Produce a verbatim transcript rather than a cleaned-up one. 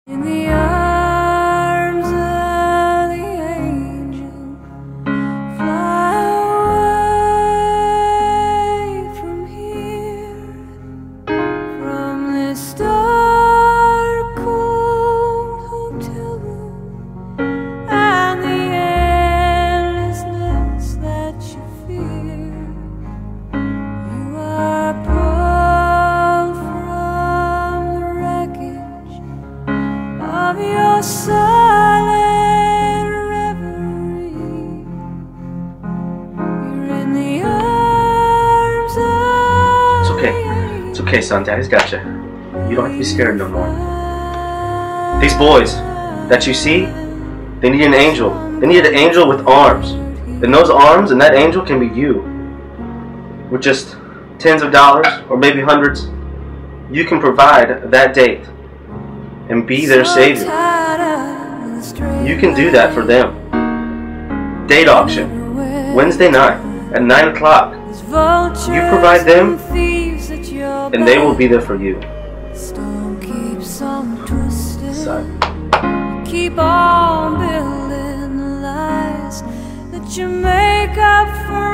In the arms of the angel, fly away from here, from this dark, cold hotel room, and the endlessness that you fear. You are pulled from the wreckage of your silent reverie. You're in the arms of It's okay. It's okay, son. Daddy's got you. You don't have to be scared no more. These boys that you see, they need an angel. They need an angel with arms. And those arms and that angel can be you. With just tens of dollars or maybe hundreds, you can provide that date and be their savior. You can do that for them. Date auction, Wednesday night at nine o'clock. You provide them, and they will be there for you. Son. Keep on building the lies that you make up for